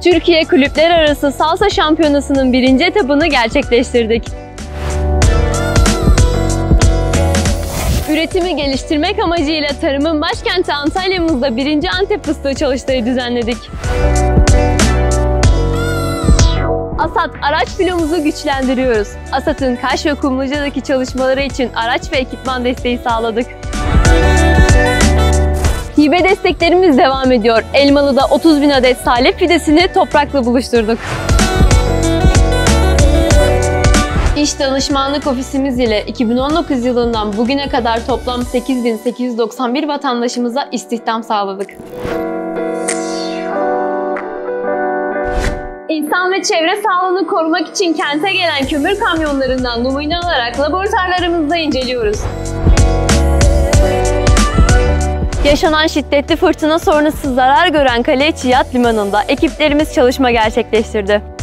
Türkiye Kulüpler Arası Salsa Şampiyonası'nın 1. etapını gerçekleştirdik. Üretimi geliştirmek amacıyla tarımın başkenti Antalya'mızda 1. Antep fıstığı çalıştayı düzenledik. ASAT araç filomuzu güçlendiriyoruz. ASAT'ın Kaş ve Kumluca'daki çalışmaları için araç ve ekipman desteği sağladık. Hibe desteklerimiz devam ediyor. Elmalı'da 30.000 adet salep fidesini toprakla buluşturduk. İş danışmanlık ofisimiz ile 2019 yılından bugüne kadar toplam 8.891 vatandaşımıza istihdam sağladık. İnsan ve çevre sağlığını korumak için kente gelen kömür kamyonlarından numune alarak laboratuvarlarımızda inceliyoruz. Yaşanan şiddetli fırtına sonrası zarar gören Kaleiçi Yat Limanı'nda ekiplerimiz çalışma gerçekleştirdi.